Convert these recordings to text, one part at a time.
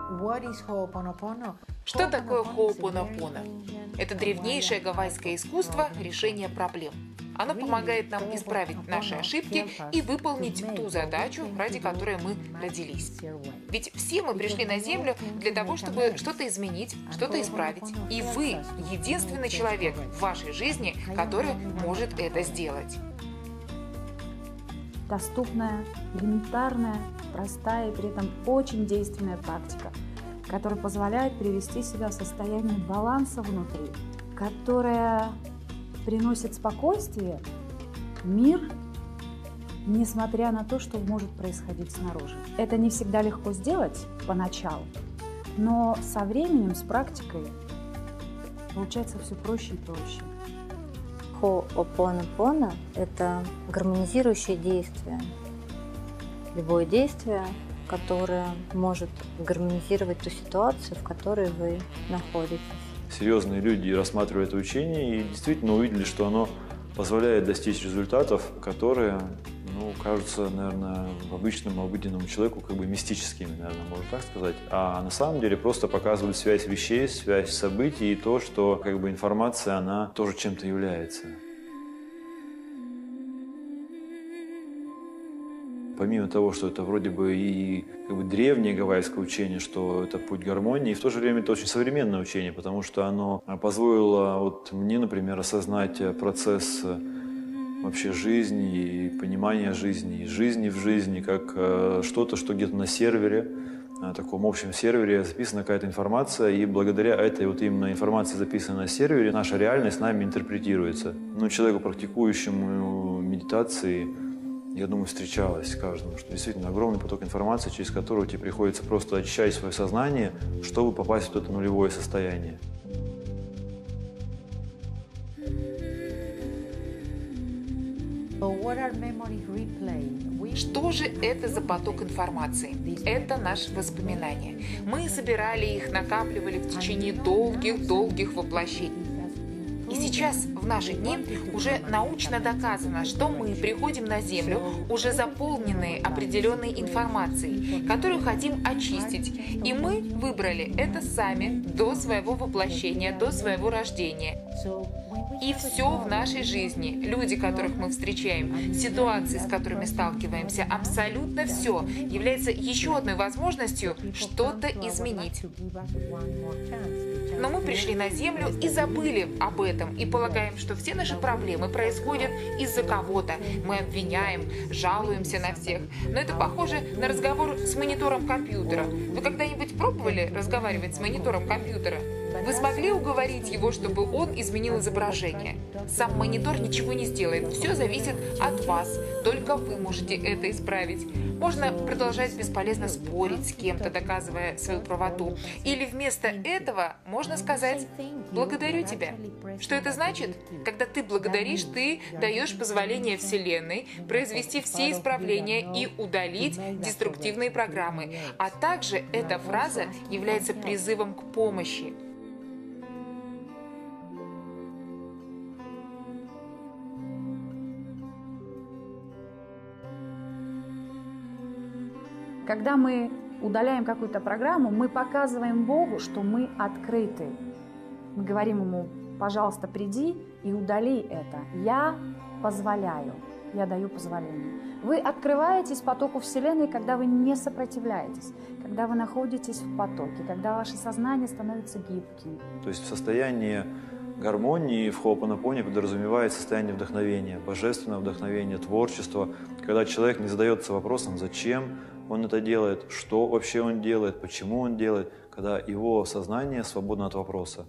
Что такое хоопонопоно? Это древнейшее гавайское искусство решения проблем. Оно помогает нам исправить наши ошибки и выполнить ту задачу, ради которой мы родились. Ведь все мы пришли на Землю для того, чтобы что-то изменить, что-то исправить. И вы – единственный человек в вашей жизни, который может это сделать. Доступная, элементарная, простая и при этом очень действенная практика, которая позволяет привести себя в состояние баланса внутри, которая приносит спокойствие, мир, несмотря на то, что может происходить снаружи. Это не всегда легко сделать поначалу, но со временем, с практикой, получается все проще и проще. Хоопонопоно – это гармонизирующее действие. Любое действие, которое может гармонизировать ту ситуацию, в которой вы находитесь. Серьезные люди рассматривали это учение и действительно увидели, что оно позволяет достичь результатов, которые, кажутся, наверное, обычному, обыденному человеку как бы мистическими, наверное, можно так сказать. А на самом деле просто показывают связь вещей, связь событий и то, что как бы информация, она тоже чем-то является. Помимо того, что это вроде бы и как бы древнее гавайское учение, что это путь гармонии, и в то же время это очень современное учение, потому что оно позволило мне, например, осознать процесс вообще жизни и понимания жизни, и жизни в жизни, как что-то, что где-то на сервере, на таком общем сервере записана какая-то информация, и благодаря этой вот именно информации, записанной на сервере, наша реальность нами интерпретируется. Человеку, практикующему медитации, я думаю, встречалось каждому, что действительно огромный поток информации, через которого тебе приходится просто очищать свое сознание, чтобы попасть в это нулевое состояние. Что же это за поток информации? Это наши воспоминания. Мы собирали их, накапливали в течение долгих воплощений. И сейчас, в наши дни, уже научно доказано, что мы приходим на Землю уже заполненные определенной информацией, которую хотим очистить. И мы выбрали это сами до своего воплощения, до своего рождения. И все в нашей жизни, люди, которых мы встречаем, ситуации, с которыми сталкиваемся, абсолютно все является еще одной возможностью что-то изменить. Но мы пришли на Землю и забыли об этом, и полагаем, что все наши проблемы происходят из-за кого-то. Мы обвиняем, жалуемся на всех. Но это похоже на разговор с монитором компьютера. Вы когда-нибудь пробовали разговаривать с монитором компьютера? Вы смогли уговорить его, чтобы он изменил изображение? Сам монитор ничего не сделает. Все зависит от вас. Только вы можете это исправить. Можно продолжать бесполезно спорить с кем-то, доказывая свою правоту. Или вместо этого можно сказать «благодарю тебя». Что это значит? Когда ты благодаришь, ты даешь позволение Вселенной произвести все исправления и удалить деструктивные программы. А также эта фраза является призывом к помощи. Когда мы удаляем какую-то программу, мы показываем Богу, что мы открыты. Мы говорим Ему: пожалуйста, приди и удали это. Я позволяю, я даю позволение. Вы открываетесь потоку Вселенной, когда вы не сопротивляетесь, когда вы находитесь в потоке, когда ваше сознание становится гибким. То есть в состоянии гармонии в хоопонопоне подразумевает состояние вдохновения, божественного вдохновения, творчества, когда человек не задается вопросом, зачем он это делает, что вообще он делает, почему он делает, когда его сознание свободно от вопроса.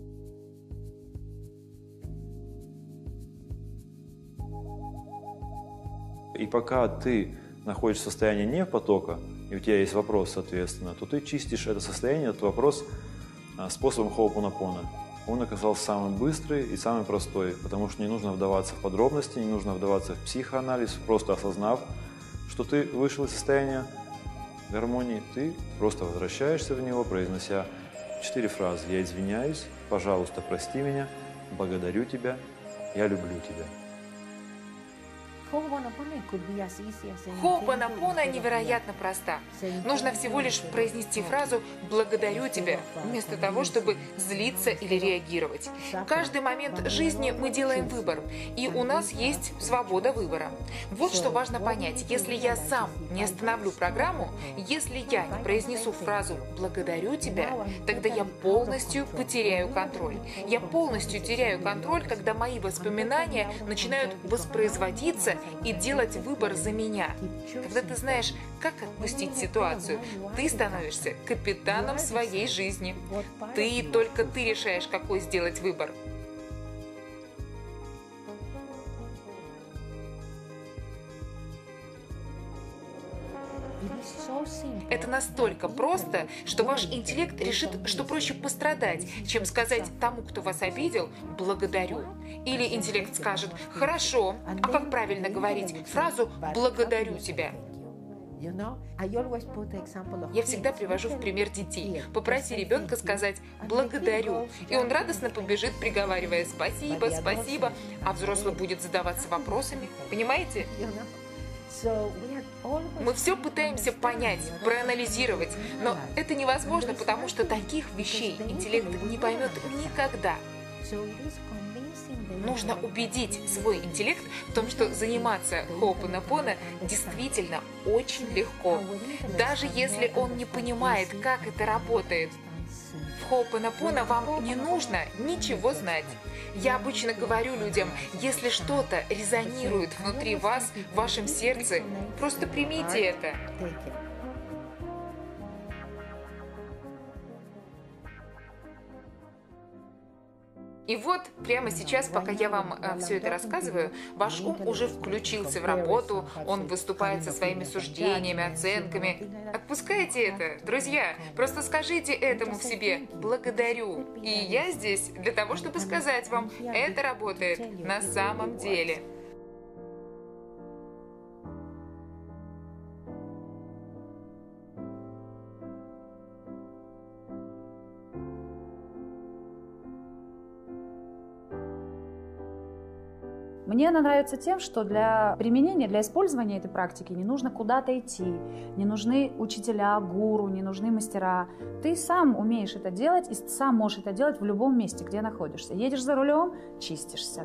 И пока ты находишься в состоянии не потока, и у тебя есть вопрос, соответственно, то ты чистишь это состояние, этот вопрос способом хоопонопоно. Он оказался самым быстрый и самый простой, потому что не нужно вдаваться в подробности, не нужно вдаваться в психоанализ, просто осознав, что ты вышел из состояния гармонии, ты просто возвращаешься в него, произнося 4 фразы. Я извиняюсь, пожалуйста, прости меня, благодарю тебя, я люблю тебя. Хо'опонопоно невероятно проста. Нужно всего лишь произнести фразу «благодарю тебя», вместо того, чтобы злиться или реагировать. В каждый момент жизни мы делаем выбор, и у нас есть свобода выбора. Вот что важно понять. Если я сам не остановлю программу, если я не произнесу фразу «благодарю тебя», тогда я полностью потеряю контроль. Я полностью теряю контроль, когда мои воспоминания начинают воспроизводиться и делать выбор за меня. Когда ты знаешь, как отпустить ситуацию, ты становишься капитаном своей жизни. Только ты решаешь, какой сделать выбор. Это настолько просто, что ваш интеллект решит, что проще пострадать, чем сказать тому, кто вас обидел, «благодарю». Или интеллект скажет «хорошо», а как правильно говорить фразу «благодарю тебя»? Я всегда привожу в пример детей. Попроси ребенка сказать «благодарю», и он радостно побежит, приговаривая «спасибо, спасибо», а взрослый будет задаваться вопросами. Понимаете? Мы все пытаемся понять, проанализировать, но это невозможно, потому что таких вещей интеллект не поймет никогда. Нужно убедить свой интеллект в том, что заниматься хо'опонопоно действительно очень легко, даже если он не понимает, как это работает. В хо'опонопоно вам не нужно ничего знать. Я обычно говорю людям, если что-то резонирует внутри вас, в вашем сердце, просто примите это. И вот прямо сейчас, пока я вам все это рассказываю, ваш ум уже включился в работу, он выступает со своими суждениями, оценками. Отпускайте это, друзья, просто скажите этому в себе «благодарю». И я здесь для того, чтобы сказать вам, это работает на самом деле. Мне она нравится тем, что для применения, для использования этой практики не нужно куда-то идти, не нужны учителя, гуру, не нужны мастера. Ты сам умеешь это делать и сам можешь это делать в любом месте, где находишься. Едешь за рулем – чистишься.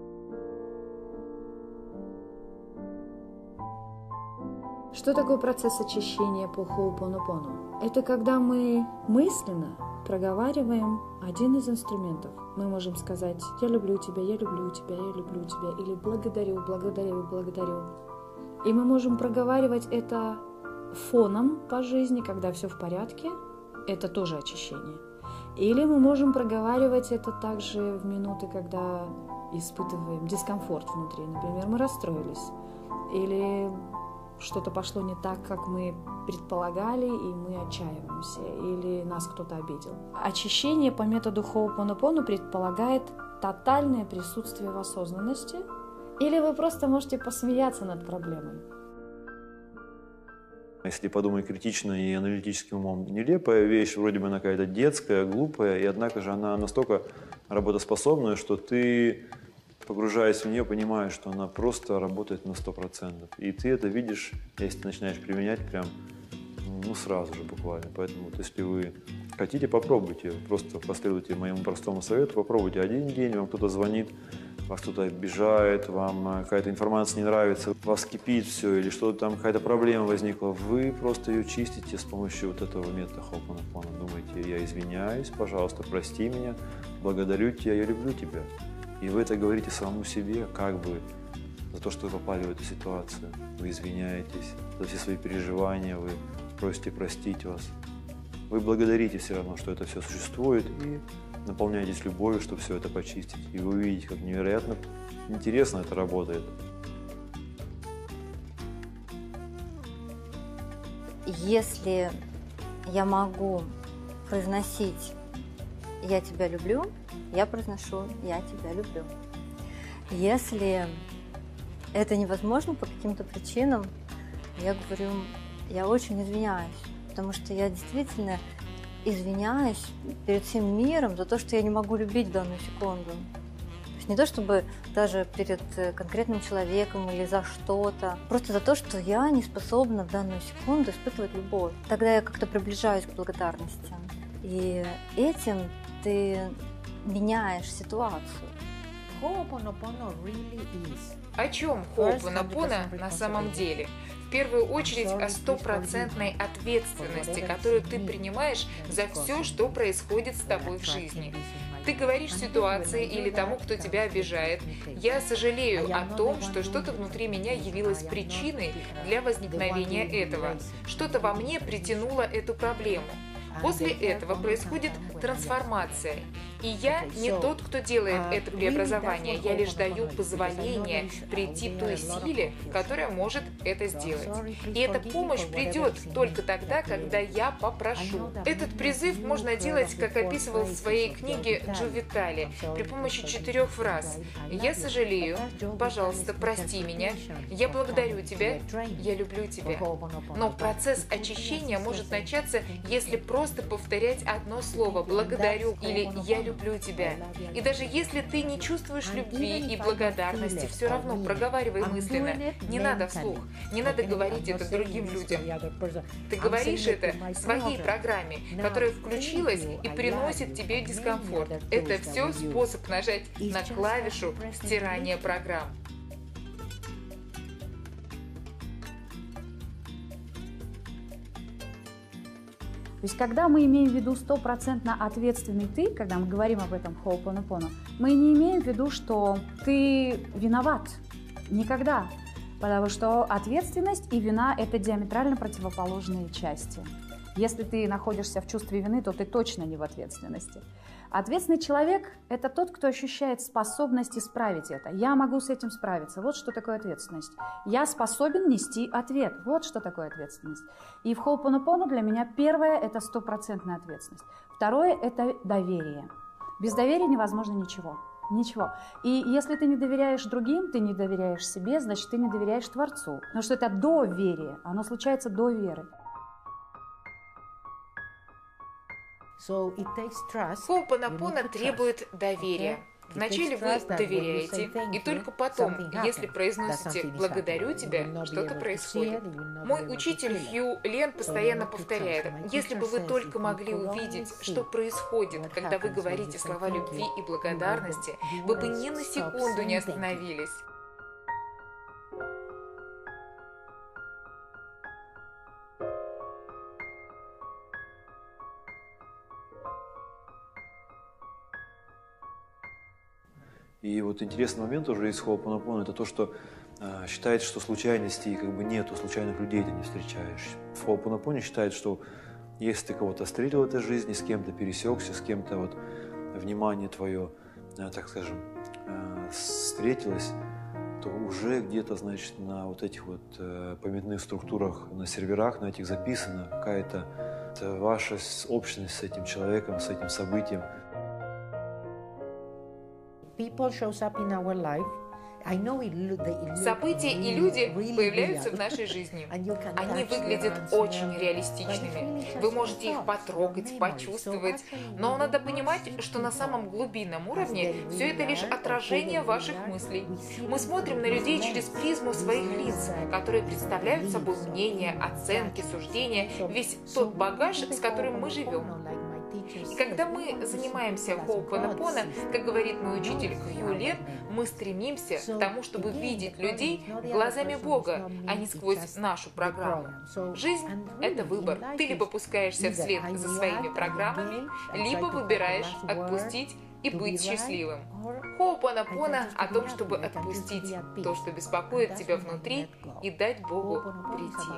Что такое процесс очищения по хо'опонопоно? Это когда мы мысленно проговариваем один из инструментов. Мы можем сказать «Я люблю тебя, я люблю тебя, я люблю тебя» или «Благодарю, благодарю, благодарю». И мы можем проговаривать это фоном по жизни, когда все в порядке. Это тоже очищение. Или мы можем проговаривать это также в минуты, когда испытываем дискомфорт внутри. Например, мы расстроились. Или что-то пошло не так, как мы предполагали, и мы отчаиваемся, или нас кто-то обидел. Очищение по методу хо'опонопоно предполагает тотальное присутствие в осознанности, или вы просто можете посмеяться над проблемой. Если подумать критично и аналитическим умом, нелепая вещь, вроде бы она какая-то детская, глупая, и однако же она настолько работоспособная, что ты, погружаясь в нее, понимаешь, что она просто работает на 100%. И ты это видишь, если ты начинаешь применять прям, сразу же буквально. Поэтому вот, если вы хотите, попробуйте. Просто последуйте моему простому совету. Попробуйте один день, вам кто-то звонит, вас кто-то обижает, вам какая-то информация не нравится, вас кипит все, или что-то там, какая-то проблема возникла. Вы просто ее чистите с помощью вот этого метода хо'опонопоно. Думаете, я извиняюсь, пожалуйста, прости меня, благодарю тебя, я люблю тебя. И вы это говорите самому себе, как бы, за то, что вы попали в эту ситуацию. Вы извиняетесь за все свои переживания, вы просите простить вас. Вы благодарите все равно, что это все существует, и наполняетесь любовью, чтобы все это почистить. И вы увидите, как невероятно интересно это работает. Если я могу произносить «я тебя люблю», я произношу «я тебя люблю». Если это невозможно по каким-то причинам, я говорю «я очень извиняюсь», потому что я действительно извиняюсь перед всем миром за то, что я не могу любить в данную секунду. То есть не то чтобы даже перед конкретным человеком или за что-то, просто за то, что я не способна в данную секунду испытывать любовь. Тогда я как-то приближаюсь к благодарности. И этим ты меняешь ситуацию. О чем Хоупонопона на самом деле? В первую очередь о стопроцентной ответственности, которую ты принимаешь за все, что происходит с тобой в жизни. Ты говоришь ситуации или тому, кто тебя обижает: «Я сожалею о том, что что-то внутри меня явилось причиной для возникновения этого. Что-то во мне притянуло эту проблему». После этого происходит трансформация. И я не тот, кто делает это преобразование, я лишь даю позволение прийти той силе, которая может это сделать. И эта помощь придет только тогда, когда я попрошу. Этот призыв можно делать, как описывал в своей книге Джо Витали, при помощи 4 фраз. «Я сожалею», «Пожалуйста, прости меня», «Я благодарю тебя», «Я люблю тебя». Но процесс очищения может начаться, если просто повторять одно слово «благодарю» или «я люблю тебя». И даже если ты не чувствуешь любви и благодарности, все равно проговаривай мысленно. Не надо вслух, не надо говорить это другим людям. Ты говоришь это своей программе, которая включилась и приносит тебе дискомфорт. Это все способ нажать на клавишу стирания программ. То есть, когда мы имеем в виду стопроцентно ответственный ты, когда мы говорим об этом Хоупонопоно, мы не имеем в виду, что ты виноват. Никогда. Потому что ответственность и вина – это диаметрально противоположные части. Если ты находишься в чувстве вины, то ты точно не в ответственности. Ответственный человек – это тот, кто ощущает способность исправить это. Я могу с этим справиться. Вот что такое ответственность. Я способен нести ответ. Вот что такое ответственность. И в Хоупонопоно для меня первое – это стопроцентная ответственность. Второе – это доверие. Без доверия невозможно ничего. Ничего. И если ты не доверяешь другим, ты не доверяешь себе, значит, ты не доверяешь Творцу. Потому что это доверие. Оно случается до веры. Хоупонопоно требует доверия. Вначале вы доверяете, и только потом, если произносите «благодарю тебя», что-то происходит. Мой учитель Хью Лен постоянно повторяет: если бы вы только могли увидеть, что происходит, когда вы говорите слова любви и благодарности, вы бы ни на секунду не остановились. И вот интересный момент уже из Хоупонопоно – это то, что считается, что случайностей как бы нету, случайных людей ты не встречаешь. В Хоупонопоно считает, что если ты кого-то встретил в этой жизни, с кем-то пересекся, с кем-то вот внимание твое, так скажем, встретилось, то уже где-то, значит, на вот этих вот памятных структурах, на серверах, на этих записана какая-то ваша общность с этим человеком, с этим событием. События и люди появляются в нашей жизни. Они выглядят очень реалистичными. Вы можете их потрогать, почувствовать. Но надо понимать, что на самом глубинном уровне все это лишь отражение ваших мыслей. Мы смотрим на людей через призму своих лиц, которые представляют собой мнения, оценки, суждения, весь тот багаж, с которым мы живем. И когда мы занимаемся Хоупонопоно, как говорит мой учитель Хью Лен, мы стремимся к тому, чтобы видеть людей глазами Бога, а не сквозь нашу программу. Жизнь – это выбор. Ты либо пускаешься вслед за своими программами, либо выбираешь отпустить и быть счастливым. Хоупонопоно о том, чтобы отпустить то, что беспокоит тебя внутри, и дать Богу прийти.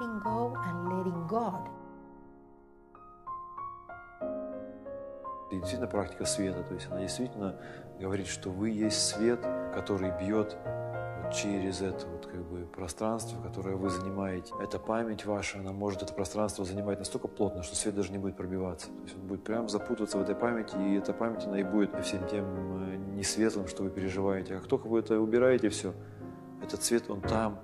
И действительно практика света, то есть она действительно говорит, что вы есть свет, который бьет вот через это вот как бы пространство, которое вы занимаете. Эта память ваша, она может это пространство занимать настолько плотно, что свет даже не будет пробиваться. То есть он будет прям запутываться в этой памяти, и эта память, она и будет всем тем несветлым, что вы переживаете. А как только вы это убираете, все, этот свет, он там.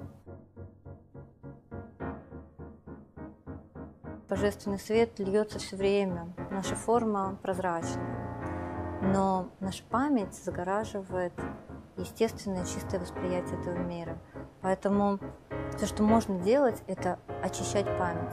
Божественный свет льется все время. Наша форма прозрачная. но наша память загораживает естественное чистое восприятие этого мира. Поэтому все, что можно делать, это очищать память.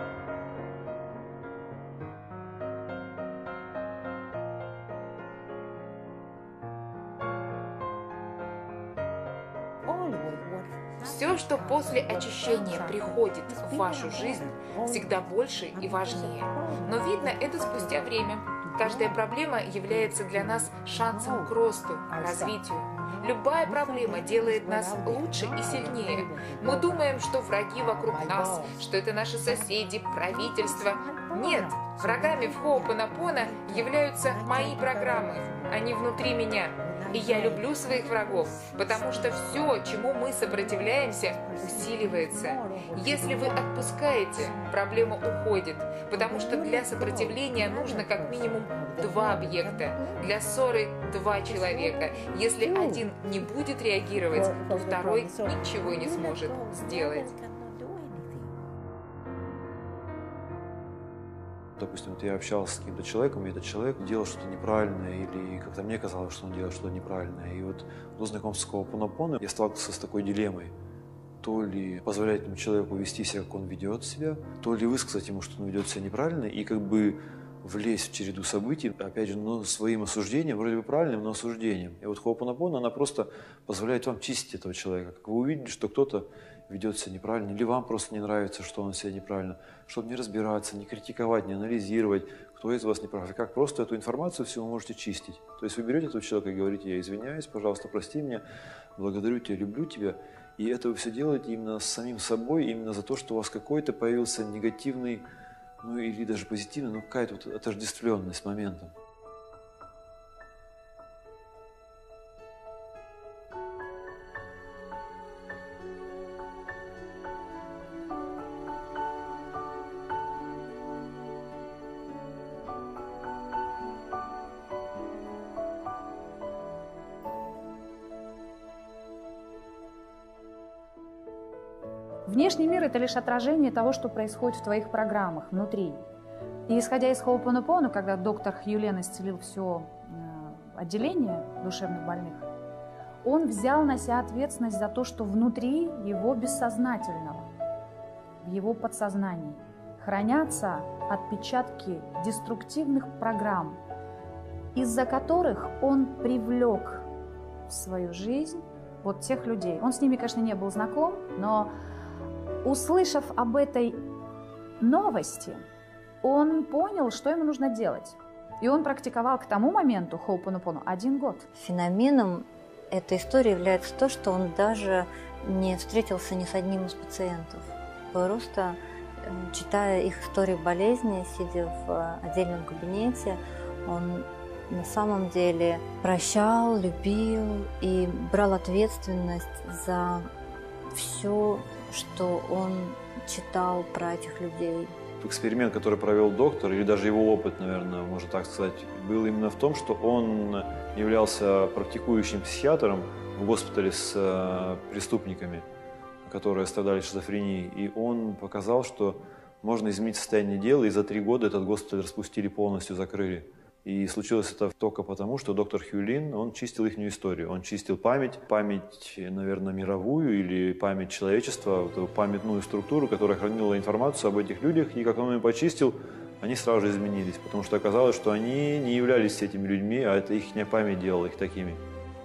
Все, что после очищения приходит в вашу жизнь, всегда больше и важнее. Но видно это спустя время. Каждая проблема является для нас шансом к росту, развитию. Любая проблема делает нас лучше и сильнее. Мы думаем, что враги вокруг нас, что это наши соседи, правительство. Нет, врагами в Хоупонопоно являются мои программы, они внутри меня. И я люблю своих врагов, потому что все, чему мы сопротивляемся, усиливается. Если вы отпускаете, проблема уходит, потому что для сопротивления нужно как минимум 2 объекта, для ссоры 2 человека. Если один не будет реагировать, то второй ничего не сможет сделать. Допустим, вот я общался с каким-то человеком, и этот человек делал что-то неправильное, или как-то мне казалось, что он делает что-то неправильное. И вот до знакомства с Хоупонопоно я сталкивался с такой дилеммой. То ли позволять этому человеку вести себя, как он ведет себя, то ли высказать ему, что он ведет себя неправильно, и как бы влезть в череду событий, опять же, но своим осуждением, вроде бы правильным, но осуждением. И вот Хоупонопоно, она просто позволяет вам чистить этого человека. Как вы увидели, что кто-то ведет себя неправильно, или вам просто не нравится, что он себя неправильно, чтобы не разбираться, не критиковать, не анализировать, кто из вас не прав, и как просто эту информацию всю вы можете чистить. То есть вы берете этого человека и говорите: я извиняюсь, пожалуйста, прости меня, благодарю тебя, люблю тебя. И это вы все делаете именно с самим собой, именно за то, что у вас какой-то появился негативный, ну или даже позитивный, но какая-то вот отождествленность с моментом. Внешний мир – это лишь отражение того, что происходит в твоих программах внутри. И исходя из Хоупонопоно, когда доктор Хьюлен исцелил все отделение душевных больных, он взял на себя ответственность за то, что внутри его бессознательного, в его подсознании хранятся отпечатки деструктивных программ, из-за которых он привлек в свою жизнь вот тех людей. Он с ними, конечно, не был знаком, но услышав об этой новости, он понял, что ему нужно делать. И он практиковал к тому моменту Хоупонопоно 1 год. Феноменом этой истории является то, что он даже не встретился ни с одним из пациентов. Просто читая их истории болезни, сидя в отдельном кабинете, он на самом деле прощал, любил и брал ответственность за все, что он читал про этих людей. Эксперимент, который провел доктор, или даже его опыт, наверное, можно так сказать, был именно в том, что он являлся практикующим психиатром в госпитале с преступниками, которые страдали шизофренией. И он показал, что можно изменить состояние дела, и за 3 года этот госпиталь распустили полностью, закрыли. И случилось это только потому, что доктор Хьюлин, он чистил их историю. Он чистил память, наверное, мировую или память человечества, вот эту памятную структуру, которая хранила информацию об этих людях. И как он ее почистил, они сразу же изменились, потому что оказалось, что они не являлись этими людьми, а это их память делала их такими.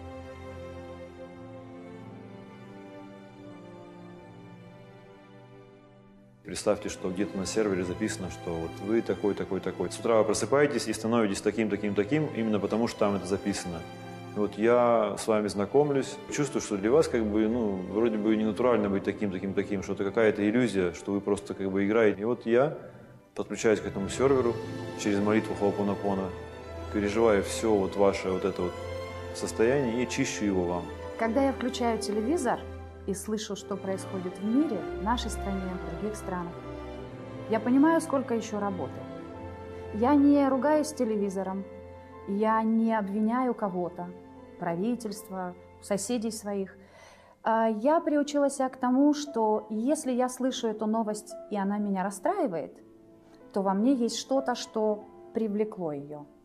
Представьте, что где-то на сервере записано, что вот вы такой, такой, такой. С утра вы просыпаетесь и становитесь таким, таким, таким, именно потому что там это записано. И вот я с вами знакомлюсь, чувствую, что для вас как бы, вроде бы не натурально быть таким, таким, таким, что это какая-то иллюзия, что вы просто как бы играете. И вот я подключаюсь к этому серверу через молитву Хоупонопоно, переживаю все вот ваше вот это вот состояние и чищу его вам. Когда я включаю телевизор и слышу, что происходит в мире, в нашей стране, в других странах, я понимаю, сколько еще работы. Я не ругаюсь с телевизором, я не обвиняю кого-то, правительство, соседей своих. Я приучила себя к тому, что если я слышу эту новость, и она меня расстраивает, то во мне есть что-то, что привлекло ее.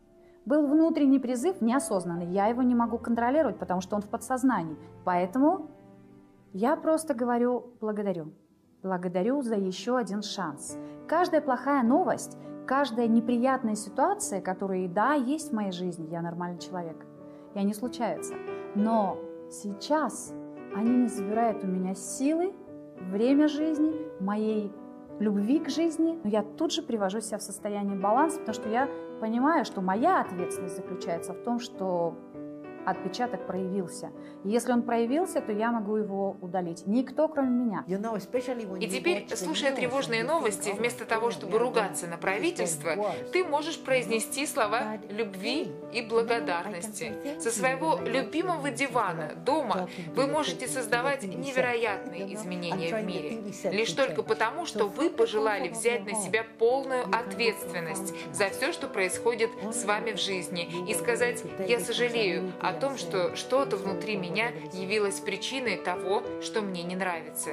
был внутренний призыв неосознанный. Я его не могу контролировать, потому что он в подсознании. Поэтому я просто говорю благодарю. Благодарю за еще один шанс. Каждая плохая новость, каждая неприятная ситуация, которая, да, есть в моей жизни, я нормальный человек, и они случаются. Но сейчас они не забирают у меня силы, время жизни, моей любви к жизни. Но я тут же привожу себя в состояние баланса, потому что я понимаю, что моя ответственность заключается в том, что отпечаток проявился. И если он проявился, то я могу его удалить. Никто, кроме меня. И теперь, слушая тревожные новости, вместо того, чтобы ругаться на правительство, ты можешь произнести слова любви и благодарности. Со своего любимого дивана дома вы можете создавать невероятные изменения в мире. Лишь только потому, что вы пожелали взять на себя полную ответственность за все, что происходит с вами в жизни, и сказать «я сожалею» о том, что что-то внутри меня явилось причиной того, что мне не нравится.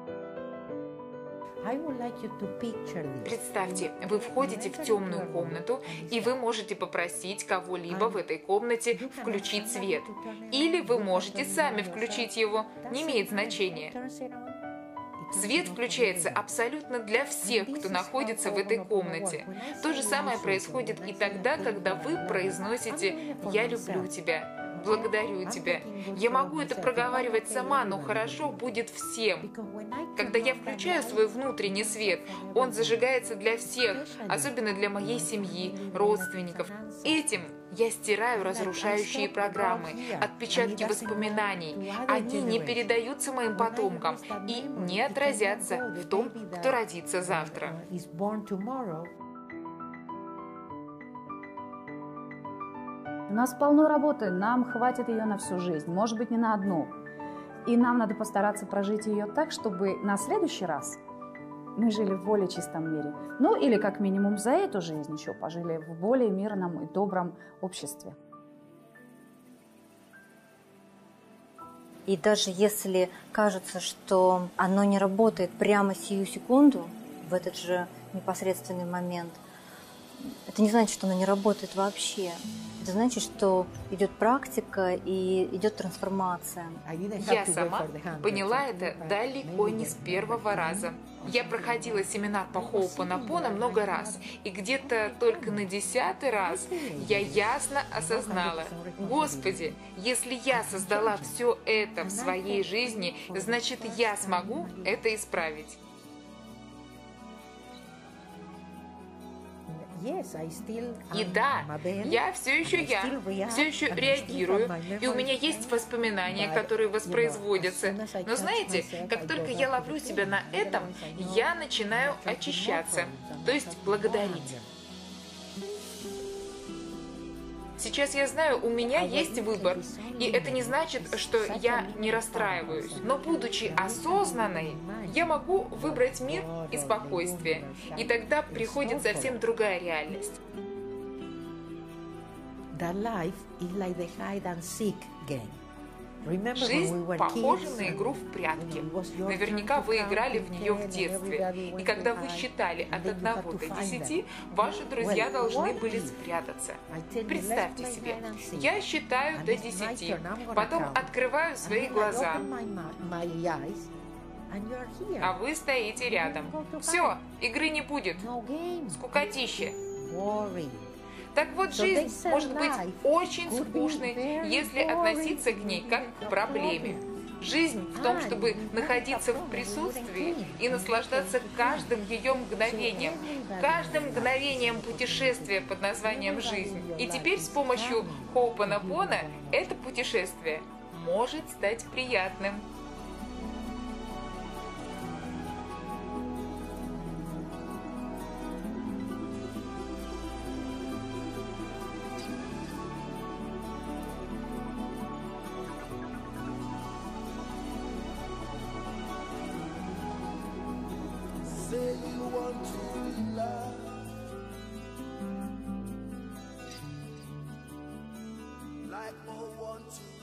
Представьте, вы входите в темную комнату, и вы можете попросить кого-либо в этой комнате включить свет. Или вы можете сами включить его, не имеет значения. Свет включается абсолютно для всех, кто находится в этой комнате. То же самое происходит и тогда, когда вы произносите «Я люблю тебя», «Благодарю тебя». Я могу это проговаривать сама, но хорошо будет всем. Когда я включаю свой внутренний свет, он зажигается для всех, особенно для моей семьи, родственников. Этим я стираю разрушающие программы, отпечатки воспоминаний. Они не передаются моим потомкам и не отразятся в том, кто родится завтра. У нас полно работы, нам хватит ее на всю жизнь, может быть, не на одну. И нам надо постараться прожить ее так, чтобы на следующий раз мы жили в более чистом мире. Ну, или как минимум за эту жизнь еще пожили в более мирном и добром обществе. И даже если кажется, что оно не работает прямо сию секунду, в этот же непосредственный момент, это не значит, что оно не работает вообще. Это значит, что идет практика и идет трансформация. Я сама поняла это далеко не с первого раза. Я проходила семинар по Хоупонопоно много раз, и где-то только на 10-й раз я ясно осознала: Господи, если я создала все это в своей жизни, значит, я смогу это исправить. И да, я все еще реагирую, и у меня есть воспоминания, которые воспроизводятся. Но знаете, как только я ловлю себя на этом, я начинаю очищаться, то есть благодарить. Сейчас я знаю, у меня есть выбор, и это не значит, что я не расстраиваюсь. Но будучи осознанной, я могу выбрать мир и спокойствие, и тогда приходит совсем другая реальность. Жизнь похожа на игру в прятки. Наверняка вы играли в нее в детстве. И когда вы считали от 1 до 10, ваши друзья должны были спрятаться. Представьте себе, я считаю до 10, потом открываю свои глаза, а вы стоите рядом. Все, игры не будет. Скукотища. Так вот, жизнь может быть очень скучной, если относиться к ней как к проблеме. Жизнь в том, чтобы находиться в присутствии и наслаждаться каждым ее мгновением, каждым мгновением путешествия под названием «Жизнь». И теперь с помощью Хоупонопоно это путешествие может стать приятным. Say you want to love, like more want to